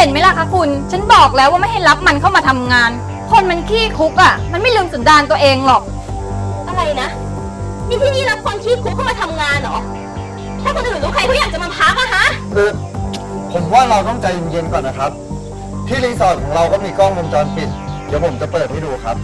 ห็นไหมล่ะคะคุณฉันบอกแล้วว่าไม่ให้รับมันเข้ามาทำงานคนมันขี้คุกอ่ะมันไม่ลืมสันดานตัวเองหรอกอะไรนะนี่ที่นี่รับคนขี้คุกเข้ามาทำงานเหรอถ้าคนอื่นรู้ใครเขาอยากจะมาพักอะฮะผมว่าเราต้องใจเย็นๆก่อนนะครับที่รีสอร์ทของเราก็มีกล้องวงจรปิดเดี๋ยวผมจะเปิดให้ดูครับ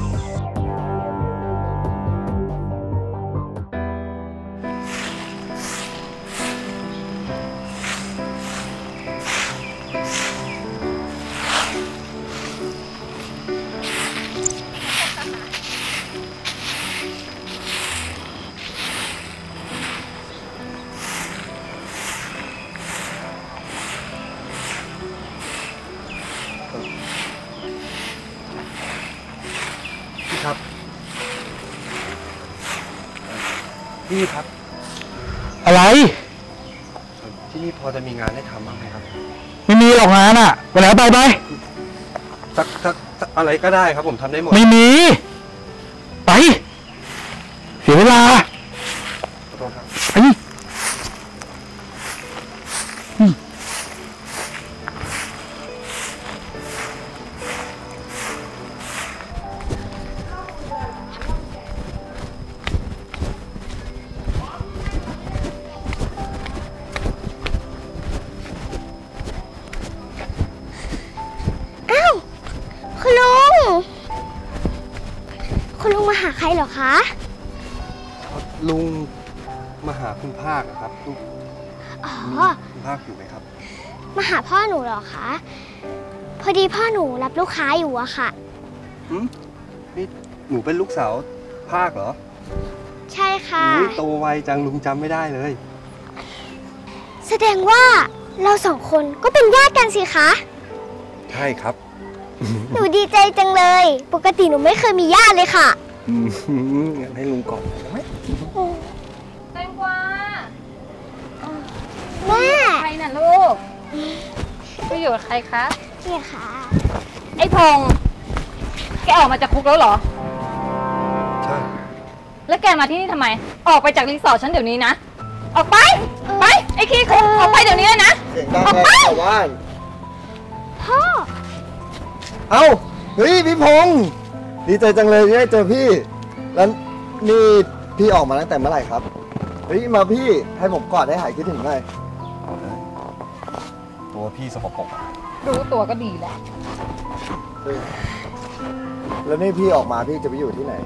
พี่ครับอะไรที่นี่พอจะมีงานให้ทำบ้างไหมครับไม่มีหรอกงานอ่ะไปไหนไปสักอะไรก็ได้ครับผมทำได้หมดไม่มีไปเสียเวลาขอโทษครับไปคุณลุงมาหาใครเหรอคะลุงมาหาคุณภาคครับอ๋อคุณภาคอยู่ไหมครับมาหาพ่อหนูเหรอคะพอดีพ่อหนูรับลูกค้าอยู่อะค่ะนี่หนูเป็นลูกสาวภาคเหรอใช่ค่ะโตไวจังลุงจำไม่ได้เลยแสดงว่าเราสองคนก็เป็นญาติกันสิคะใช่ครับหนูดีใจจังเลยปกติหนูไม่เคยมีญาติเลยค่ะงั้นให้ลุงก่อนได้ไหมแตงกวาแม่ใครน่ะลูกไปอยู่กับใครคะเนี่ยค่ะไอ้พงษ์แกออกมาจากคุกแล้วเหรอใช่แล้วแกมาที่นี่ทำไมออกไปจากรีสอร์ทฉันเดี๋ยวนี้นะออกไปไปไอ้ขี้คุกออกไปเดี๋ยวนี้นะออกไปพ่อเอ้าเฮ้ยพี่พงษ์ดีใจจังเลยที่ได้เจอพี่แล้วนี่พี่ออกมาตั้งแต่เมื่อไหร่ครับเฮ้ยมาพี่ให้ผมกอดให้หายคิดถึงหน่อยตัวพี่สกปรกรู้ตัวก็ดีแล้วแล้วนี่พี่ออกมาพี่จะไปอยู่ที่ไหน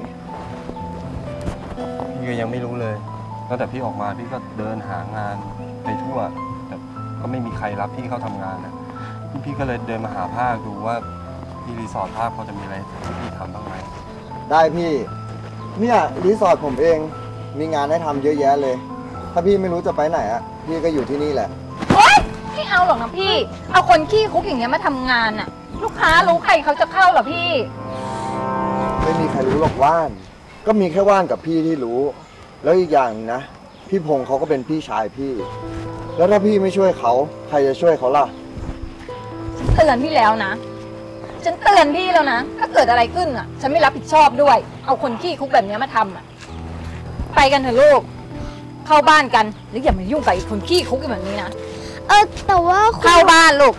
พี่ก็ยังไม่รู้เลยตั้งแต่พี่ออกมาพี่ก็เดินหางานไปทั่วแต่ก็ไม่มีใครรับพี่เข้าทำงานนะพี่ก็เลยเดินมาหาภาคดูว่าที่รีสอร์ทภาคพอจะมีอะไรที่พี่ทำบ้างไหมได้พี่เนี่ยรีสอร์ทผมเองมีงานให้ทำเยอะแยะเลยถ้าพี่ไม่รู้จะไปไหนอ่ะพี่ก็อยู่ที่นี่แหละโอ๊ยไม่เอาหรอกนะพี่เอาคนขี้คุกอย่างเงี้ยมาทำงานน่ะลูกค้ารู้ใครเขาจะเข้าหรอพี่ไม่มีใครรู้หรอกว่านก็มีแค่ว่านกับพี่ที่รู้แล้วอีกอย่างนะพี่พงษ์เขาก็เป็นพี่ชายพี่แล้วถ้าพี่ไม่ช่วยเขาใครจะช่วยเขาล่ะฉันเตือนพี่แล้วนะฉันเตือนพี่แล้วนะถ้าเกิดอะไรขึ้นอ่ะฉันไม่รับผิดชอบด้วยเอาคนขี้คุกแบบนี้มาทำอ่ะไปกันเถอะลูกเข้าบ้านกันหรืออย่ามายุ่งกับอีกคนขี้คุกแบบนี้นะแต่ว่าเข้าบ้านลูก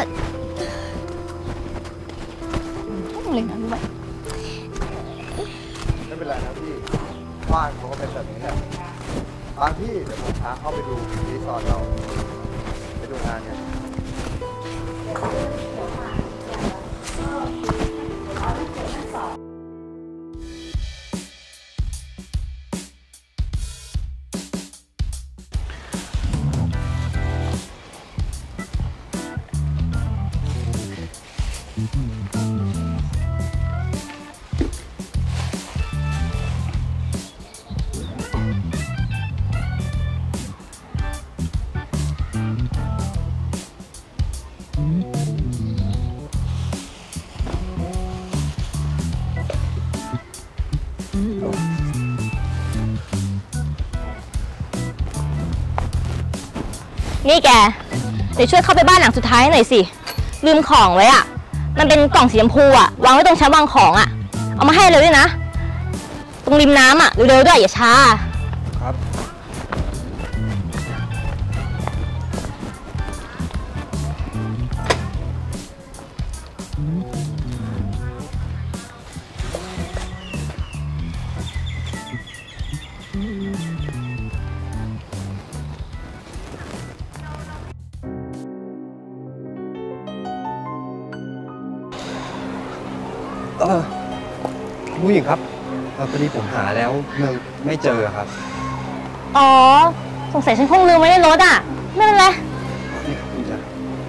ต้องเล่นนะรู้ไหมไม่เป็นไรนะพี่บ้านเขาก็เป็นแบบนี้แหละบางที่เดี๋ยวผมพาเข้าไปดูรีสอร์ทเราไปดูงานกันนี่แกเดี๋ยวช่วยเข้าไปบ้านหลังสุดท้ายหน่อยสิลืมของไว้อ่ะมันเป็นกล่องสีชมพูอ่ะวางไว้ตรงชั้นวางของอ่ะเอามาให้เลยด้วยนะตรงริมน้ำอ่ะเร็วๆด้วยอย่าช้าครับผู้หญิงครับพอดีผมหาแล้วยังไม่เจอครับอ๋อ สงสัยฉันคงลืมไว้ในรถอ่ะ ไม่เป็นไรนี่คุณจะ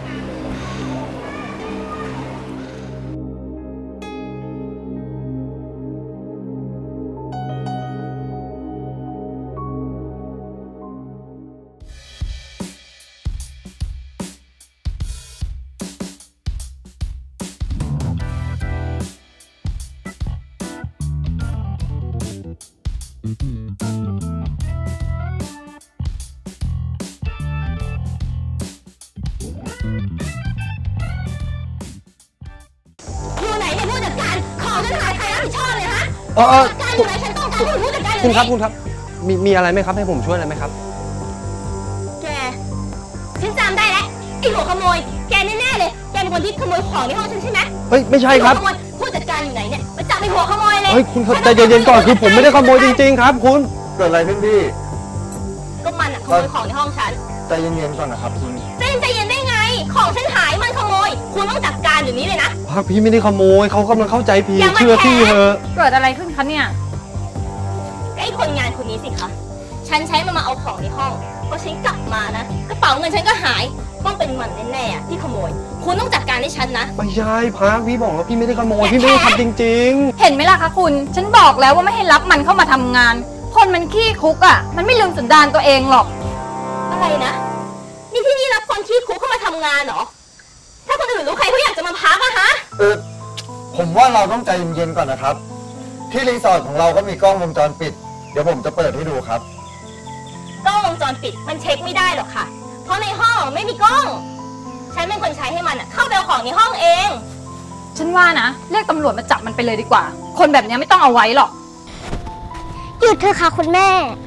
อยู่ไหนเนี่ยผู้จัดการ ของฉันหายใครรับผิดชอบเลยฮะเออผู้จัดการอยู่ไหนฉันต้องการผู้จัดการอยู่คุณไหนครับคุณครับมีอะไรไหมครับให้ผมช่วยอะไรไหมครับแก ฉันจำได้แล้วไอ้หัวขโมย แกแน่ๆเลย แกเป็นคนที่ขโมยของในห้องฉันใช่ไหมเฮ้ยไม่ใช่ครับไอ้หัวขโมยผู้จัดการอยู่ไหนเนี่ยไปจับไอ้หัวขโมยเลยเฮ้ยคุณใจเย็นๆก่อนคือผมไม่ได้ขโมยจริงๆครับคุณเกิดอะไรขึ้นพี่ก็มันอะขโมยของในห้องฉันใจเย็นๆก่อนนะครับคุณใจเย็นได้ไง ของฉันหายมันขโมย คุณต้องจัดการอยู่นี้เลยนะพักพี่ไม่ได้ขโมยเขากำลังเข้าใจผิดอย่ามาเชื่อพี่แถเถอะเกิดอะไรขึ้นคะเนี่ยไอ้คนงานคนนี้สิคะ ฉันใช้มันมาเอาของในห้องพอฉันกลับมานะ กระเป๋าเงินฉันก็หาย ต้องเป็นมันแน่ๆอะที่ขโมย คุณต้องจัดการให้ฉันนะไม่ใช่พักพี่บอกแล้วพี่ไม่ได้ขโมยพี่ไม่ได้ทำจริงเห็นไหมล่ะคะคุณ ฉันบอกแล้วว่าไม่ให้รับมันเข้ามาทำงาน คนมันขี้คุกอ่ะ มันไม่ลืมสันดานตัวเองหรอกอะไรนะ นี่ที่นี่รับคนขี้คุกเข้ามาทำงานเหรอ ถ้าคนอื่นรู้ใครเขาอยากจะมาพักอะฮะผมว่าเราต้องใจเย็นๆก่อนนะครับ ที่รีสอร์ทของเราก็มีกล้องวงจรปิด เดี๋ยวผมจะเปิดให้ดูครับกล้องวงจรปิดมันเช็คไม่ได้หรอกค่ะ เพราะในห้องไม่มีกล้อง ฉันเป็นคนใช้ให้มันอะเข้าไปเอาของในห้องเองฉันว่านะ เรียกตำรวจมาจับมันไปเลยดีกว่า คนแบบนี้ไม่ต้องเอาไว้หรอกหยุดเถอะค่ะคุณแม่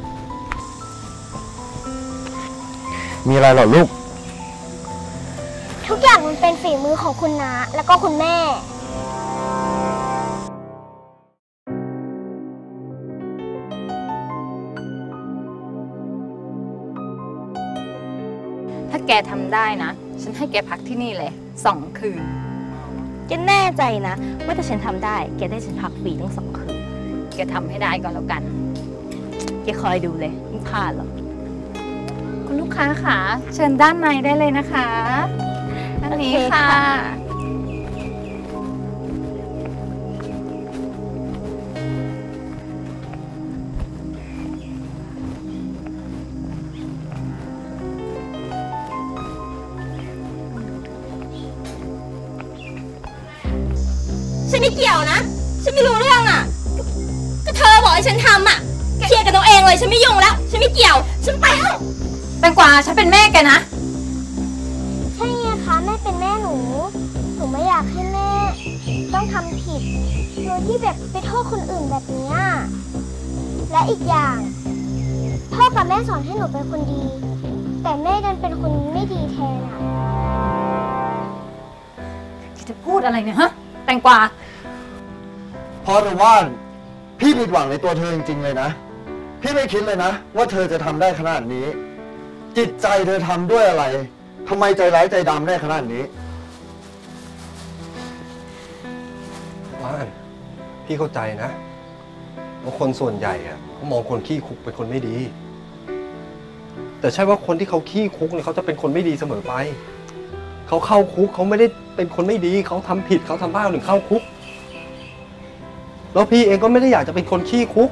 มีอะไรเหรอลูกทุกอย่างมันเป็นฝีมือของคุณน้าแล้วก็คุณแม่ถ้าแกทำได้นะ ฉันให้แกพักที่นี่เลย2 คืนแกแน่ใจนะ ว่าถ้าฉันทำได้ แกได้ฉันพักฟรีทั้ง2 คืนแกทำให้ได้ก่อนแล้วกันแกคอยดูเลยไม่พลาดหรอกคุณลูกค้าค่ะ เชิญด้านในได้เลยนะคะด้านนี้โอเคค่ะค่ะ ฉันไม่เกี่ยวนะ ฉันไม่รู้เรื่องอ่ะ ก็เธอบอกให้ฉันทำอ่ะ เคลียร์กันตัวเองเลย ฉันไม่ยุ่งแล้ว ฉันไม่เกี่ยว ฉันไปแล้วแตงกวาฉันเป็นแม่แกนะใช่ไงคะแม่เป็นแม่หนู หนูไม่อยากให้แม่ ต้องทำผิดโดยที่แบบไปโทษคนอื่นแบบเนี้ยและอีกอย่าง พ่อกับแม่สอนให้หนูเป็นคนดี แต่แม่ดันเป็นคนไม่ดีแทนอะจะพูดอะไรเนี่ยฮะ แตงกวาพอเธอว่านพี่ผิดหวังในตัวเธอจริงๆเลยนะ พี่ไม่คิดเลยนะ ว่าเธอจะทำได้ขนาดนี้ จิตใจเธอทำด้วยอะไรทำไมใจร้ายใจดำได้ขนาดนี้ว่านพี่เข้าใจนะว่าคนส่วนใหญ่อะเขามองคนขี้คุกเป็นคนไม่ดี แต่ใช่ว่าคนที่เขาขี้คุกเนี่ยเขาจะเป็นคนไม่ดีเสมอไปเขาเข้าคุกเขาไม่ได้เป็นคนไม่ดีเขาทำผิดเขาทำบ้าถึงเข้าคุกแล้วพี่เองก็ไม่ได้อยากจะเป็นคนขี้คุก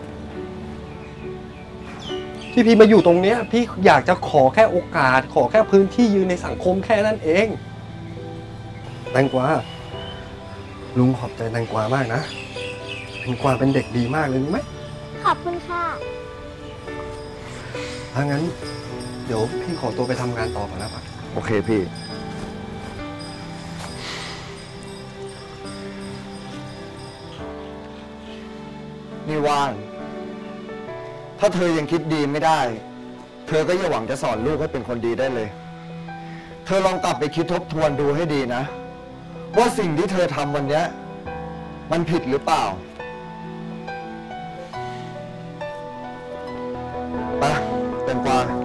ที่พี่มาอยู่ตรงเนี้ยพี่อยากจะขอแค่โอกาส ขอแค่พื้นที่ยืนในสังคมแค่นั้นเองแตงกวาลุงขอบใจแตงกวามากนะแตงกวาเป็นเด็กดีมากเลยรู้ไหมขอบคุณค่ะถ้างั้นเดี๋ยวพี่ขอตัวไปทำงานต่อก่อนนะครับโอเคพี่ นี่ว่าน ถ้าเธอยังคิดดีไม่ได้ เธอก็อย่าหวังจะสอนลูกให้เป็นคนดีได้เลย เธอลองกลับไปคิดทบทวนดูให้ดีนะว่าสิ่งที่เธอทำวันเนี้ยมันผิดหรือเปล่าไปแตงกวา